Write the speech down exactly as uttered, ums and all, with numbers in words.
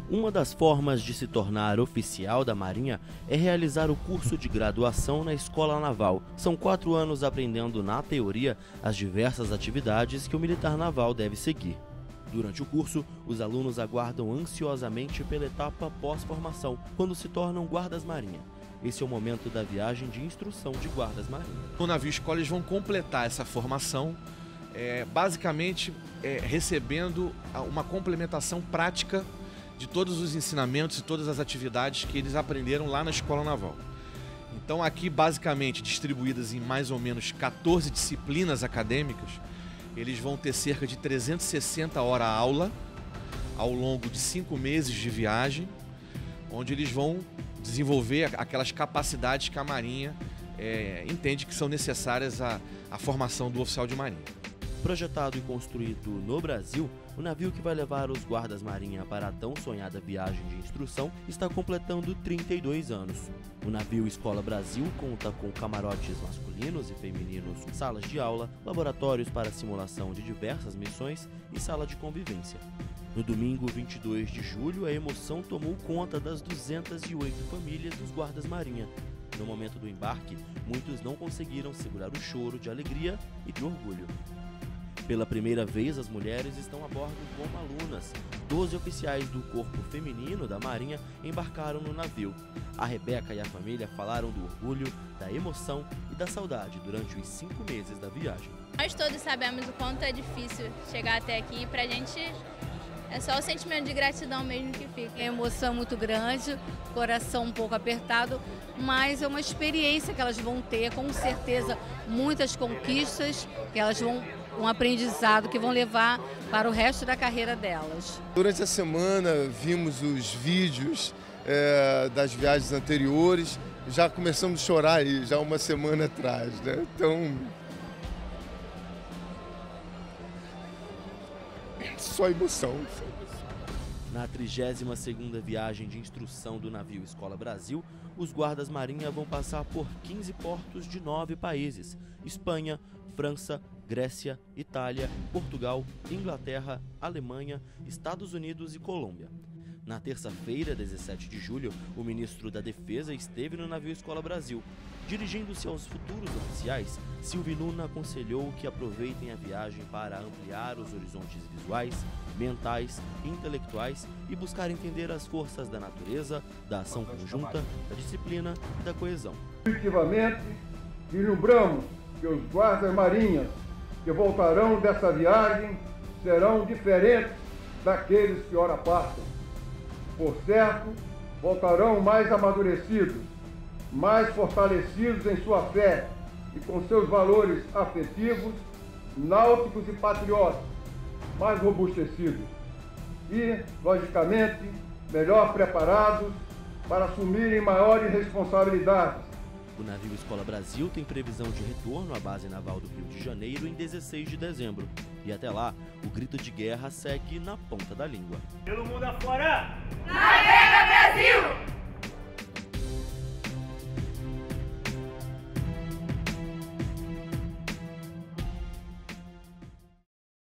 Uma das formas de se tornar oficial da Marinha é realizar o curso de graduação na Escola Naval. São quatro anos aprendendo na teoria as diversas atividades que o militar naval deve seguir. Durante o curso, os alunos aguardam ansiosamente pela etapa pós-formação, quando se tornam guardas-marinha. Esse é o momento da viagem de instrução de guardas-marinha. No navio escola eles vão completar essa formação, é, basicamente é, recebendo uma complementação prática de todos os ensinamentos e todas as atividades que eles aprenderam lá na Escola Naval. Então aqui, basicamente, distribuídas em mais ou menos quatorze disciplinas acadêmicas, eles vão ter cerca de trezentas e sessenta horas aula ao longo de cinco meses de viagem, onde eles vão desenvolver aquelas capacidades que a Marinha é, entende que são necessárias à, à formação do oficial de Marinha. Projetado e construído no Brasil, o navio que vai levar os guardas-marinha para a tão sonhada viagem de instrução está completando trinta e dois anos. O navio Escola Brasil conta com camarotes masculinos e femininos, salas de aula, laboratórios para simulação de diversas missões e sala de convivência. No domingo vinte e dois de julho, a emoção tomou conta das duzentas e oito famílias dos guardas-marinha. No momento do embarque, muitos não conseguiram segurar o choro de alegria e de orgulho. Pela primeira vez, as mulheres estão a bordo como alunas. Doze oficiais do corpo feminino da Marinha embarcaram no navio. A Rebeca e a família falaram do orgulho, da emoção e da saudade durante os cinco meses da viagem. Nós todos sabemos o quanto é difícil chegar até aqui. Pra gente é só o sentimento de gratidão mesmo que fica. É uma emoção muito grande, coração um pouco apertado, mas é uma experiência que elas vão ter, com certeza, muitas conquistas que elas vão um aprendizado que vão levar para o resto da carreira delas. Durante a semana vimos os vídeos é, das viagens anteriores, já começamos a chorar aí, já uma semana atrás, né? Então, só emoção. Na trigésima segunda viagem de instrução do navio Escola Brasil, os guardas-marinha vão passar por quinze portos de nove países: Espanha, França, Grécia, Itália, Portugal, Inglaterra, Alemanha, Estados Unidos e Colômbia. Na terça-feira, dezessete de julho, o ministro da Defesa esteve no navio Escola Brasil. Dirigindo-se aos futuros oficiais, Silvio Luna aconselhou que aproveitem a viagem para ampliar os horizontes visuais, mentais e intelectuais e buscar entender as forças da natureza, da ação conjunta, da disciplina e da coesão. Efetivamente, vislumbramos que os guardas-marinhas que voltarão dessa viagem serão diferentes daqueles que ora partem. Por certo, voltarão mais amadurecidos, mais fortalecidos em sua fé e com seus valores afetivos, náuticos e patrióticos, mais robustecidos e, logicamente, melhor preparados para assumirem maiores responsabilidades. O navio Escola Brasil tem previsão de retorno à base naval do Rio de Janeiro em dezesseis de dezembro. E até lá, o grito de guerra segue na ponta da língua. Pelo mundo afora! Navega Brasil!